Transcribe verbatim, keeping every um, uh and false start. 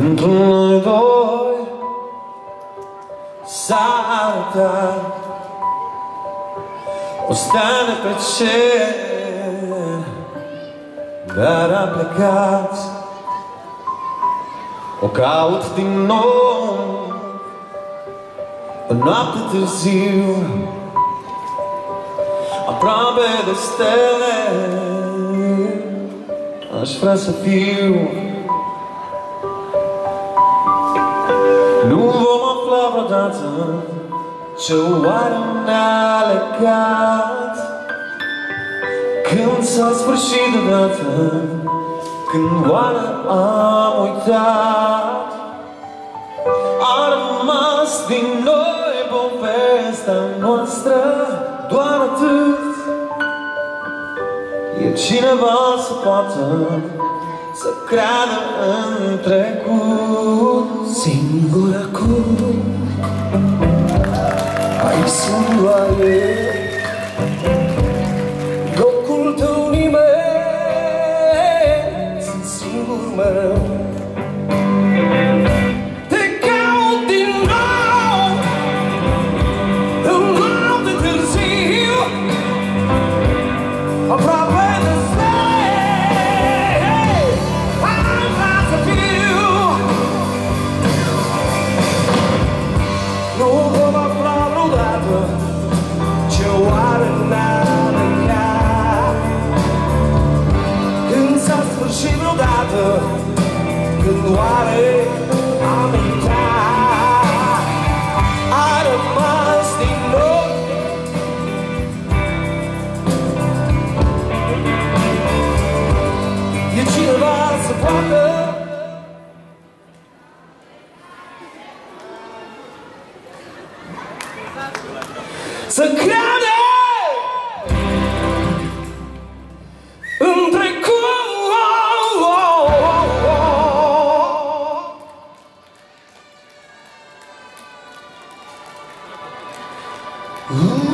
Pentru noi doi s-a arătat o stare pe cer, dar a plecat. O caut din nou o noapte târziu, aproape de stele aș vrea să fiu. Nu vom afla vreodată ce oare ne-a legat, când s-a sfârșit deodată, când oare am uitat. A rămas din noi povestea noastră, doar atât. E cineva să poată să creadă în trecut. Singur acum ai soare, locul tău nimeni, sunt singur mereu. Te caut din nou în noapte târziu, aproape de stele aș vrea să fiu. Nu vom afla vreodată ce oare ne-a legat, când s-a sfârșit vreodată, când oare am uitat. A rămas din noi e cineva să poată să creadă în trecut. Ooh.